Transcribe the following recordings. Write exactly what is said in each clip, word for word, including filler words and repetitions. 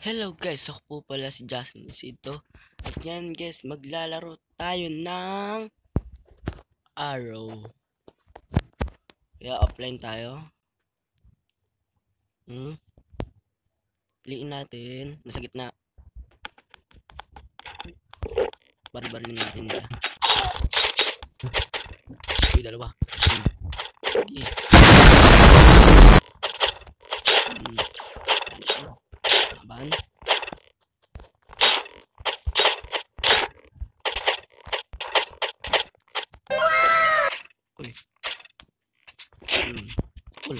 Hello guys, ako po pala si Justin Isidto. At yan guys, maglalaro tayo ng Arro. Kaya offline tayo. Hmm? Piliin natin. Nasa gitna. Bari-barilin natin siya. Uy, dalawa. Hmm. Sige. Hmm. Laban. Uy. Hmm. Cool.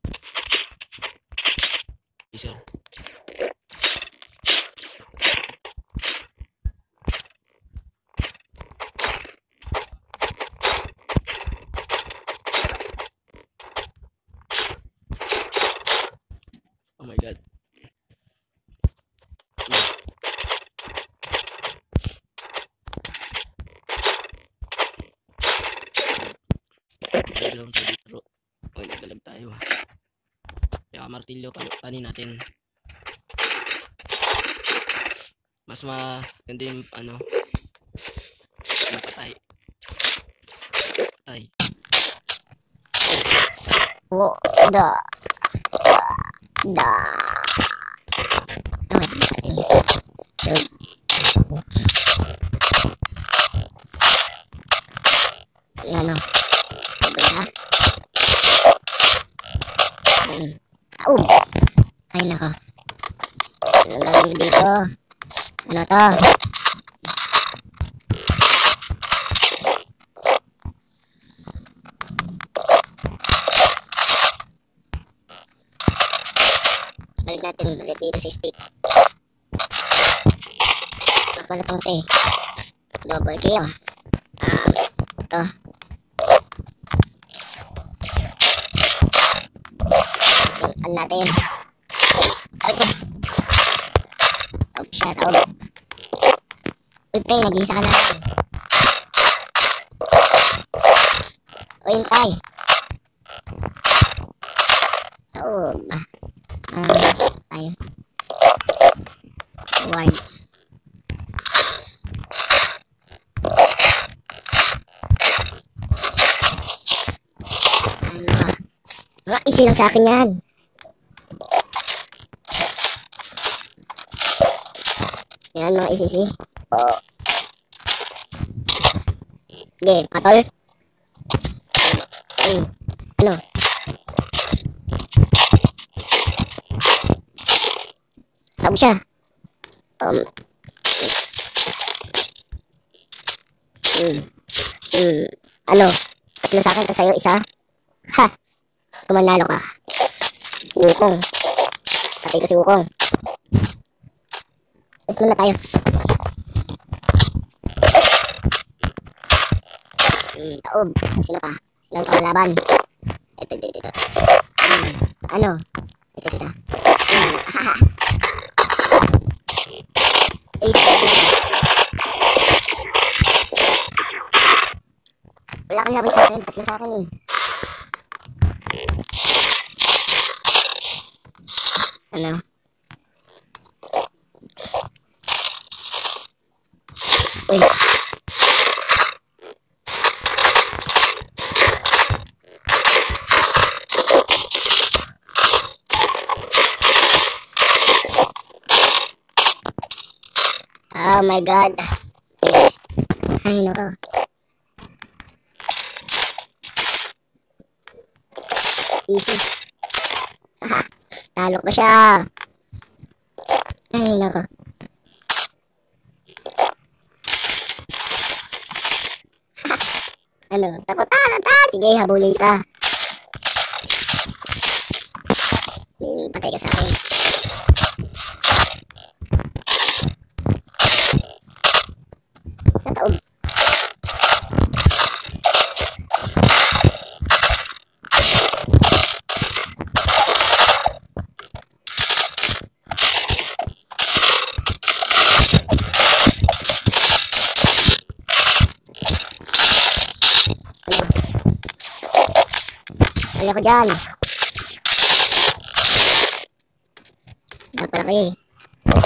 Isa. Oh my god. Nagalam tayo dito. Uy, nagalam tayo. Kaya martilyo, panin natin. Mas maganda yung ano, napatay. Patay. Oh, da. Da. Yan o. Diba? Oh. Ay nako. Ano gagawin dito? Ano to? Balik natin ulit dito sa stick. Mas wala tong say. Double kill. Um, ito. Silpan natin. Ay ko. Oh, shut up. Uy, pre, nag-iisa ka na. Uy, hintay. Oo, ba? Um, tayo. Ward. Ano ba? Mga easy lang sa akin yan. Yan mga easy. Oo. Sige, patol. Ay, ano? Tawag siya. Um. Hmm. Hmm. Ano? Tatlo sa akin, tapos sa'yo isa. Ha! Kumanalo ka. Wukong. Patay ko si Wukong. Tapos muna tayo. Hmm. Taob. Sino pa? Sino ang kalaban? Ito, ito, ito. Hmm. Ano? Ito, ito. Hmm. Haha. Wala kang laban sa akin, tatlo sa akin eh. Ano? Uy. Oh my god. Ay nako. Easy. Aha. Talo ko siya. Ay nako. Ano? Takot ah, ta. Sige, habulin ka. Hmm, patay ka sa akin. Sa taob. Wala ko dyan. Napalaki.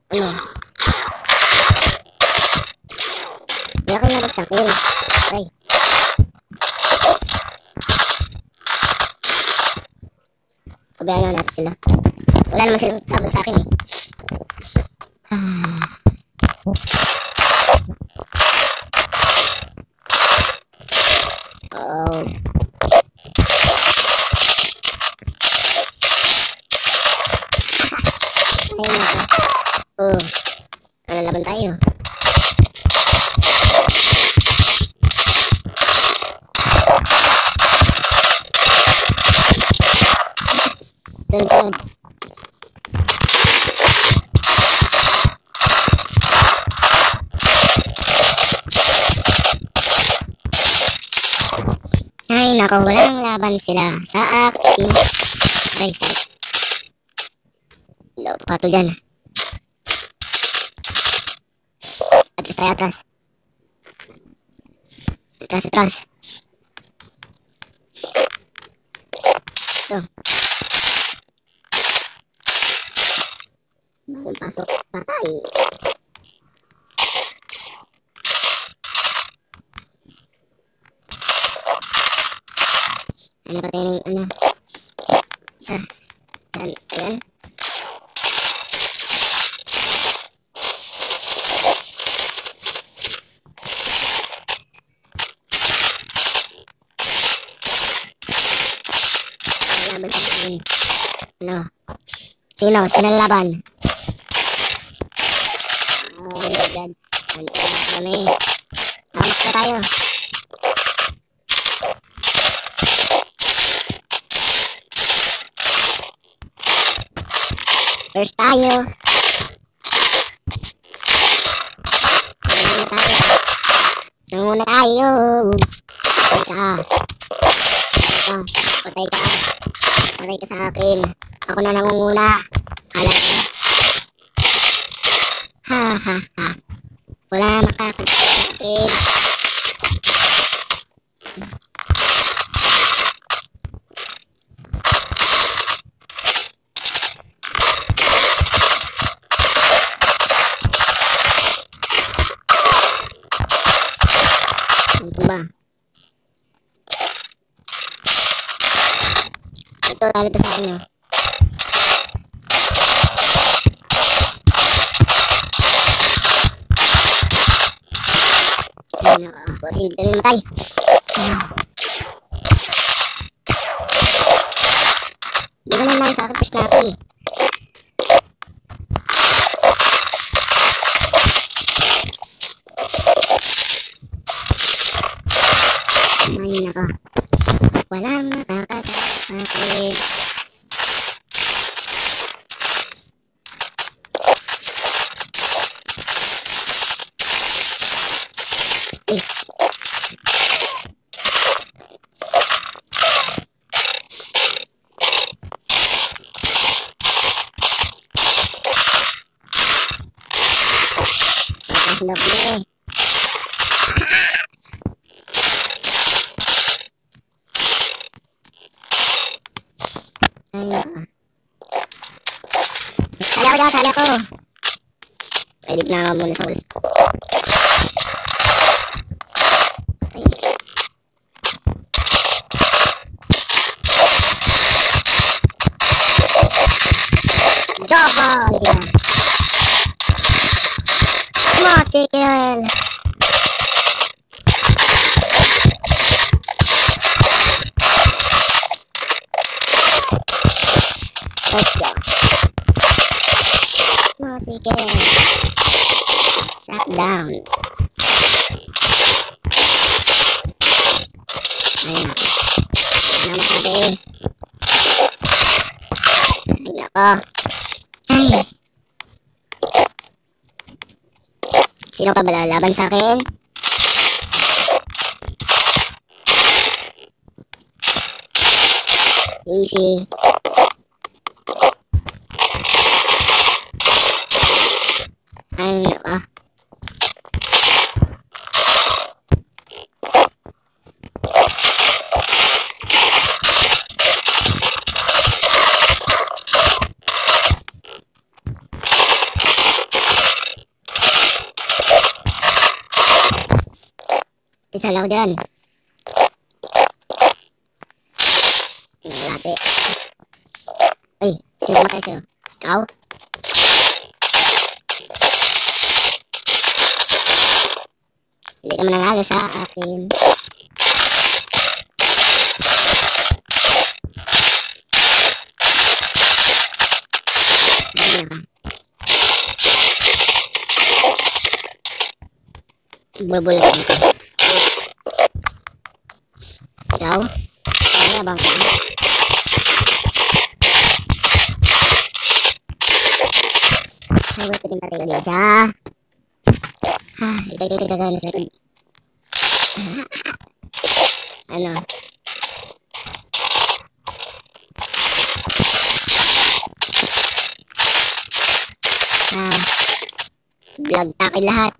Ano? Wala kang nabagsak yun. Ay. Pabayaan na natin sila. Wala naman silang laban sa akin eh. Ah. Oh. Ay nako. Oh. Ano laban tayo? Sunod-sunod. Ay nako, walang laban sila sa akin. Ay, sorry. No, pato dyan. Atras tayo, atras. Atras, atras. Ito. Bagong pasok. Patay. Ano pa tayo ng ano? Isa. Ayan. Ayan. Laban sa akin. Ano? Sino? Sino ang laban? Oh my god. Anto na kami. Lamat na tayo. First tayo. Nanguna tayo. Nanguna tayo. Patay ka. Patay ka. Patay ka sa akin. Ako na nangunguna. Kala ka. Ha ha ha. Wala makakita sa akin. Ano ba? Ito, talo to sa akin, no? Ay, naka. Buti hindi ka namatay. Hindi naman lang sa akin first na ako, eh. Ay, naka. Walang makakata sa akin. Eh. Tapos na po eh. Ay, naka. Sali ako dyan, sali ako. Edit na ako muna sa ulit. Ay. Double! Moticle! Let's go. Moticle. Shut down. Ayun na. Ano masabi? Ay nako. Ay. Sino ka ba lalaban sa akin? Easy. Ay nako. Isa lang dyan. Lati. Ay, sino matay sa'yo? Ikaw? Hindi ka mananalo sa akin. Ano ka? Bulbulat ka dito. Ikaw? Ano bang ka? Ay, wait, pwedeng patay ko din siya. Ah, ito, ito, ito, ito, nasa likod. Ano? Ah, vlog takin lahat.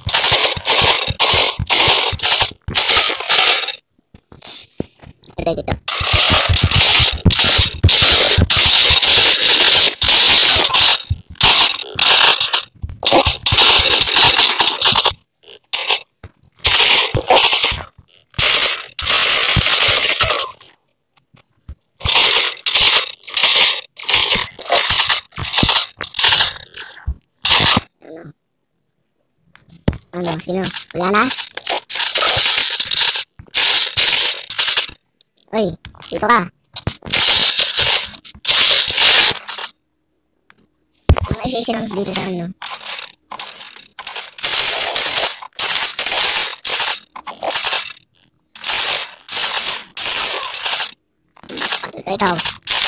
Ito, ito, ito. Ano? Sino? Wala na? Uy, dito ka. Ang isa-isa lang dito sa ano. Ito, ikaw.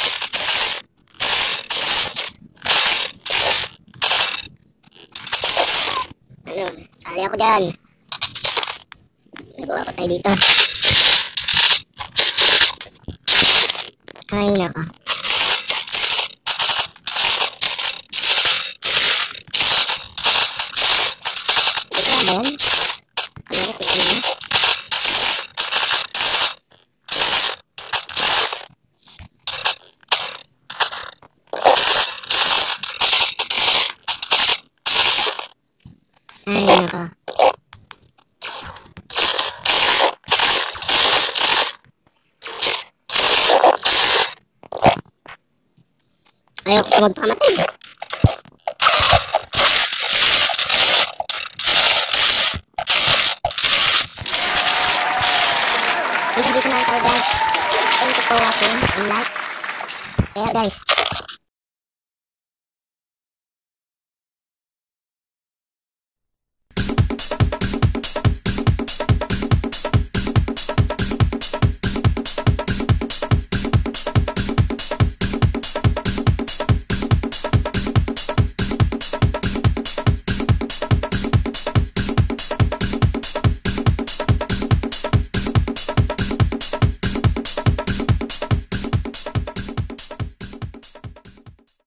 Ano? Sali ako dyan. Nagawa ko tayo dito. Ay, naka. Ito ba yan? Ano ko ito na? Ay, naka. Ayaw ko magpamatay. Dito dito lang tayo guys. Thank you for watching and like. Kaya guys.